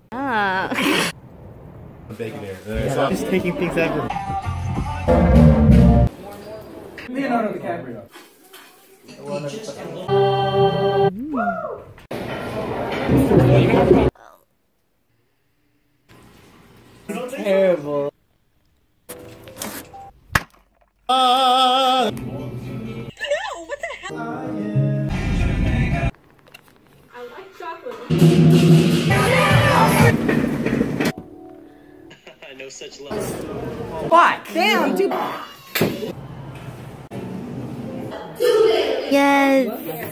Ah. Bacon here. So just taking things out. Leonardo DiCaprio. Terrible. No, what the hell? I like chocolate. No such love. What? Damn, dude. Yes.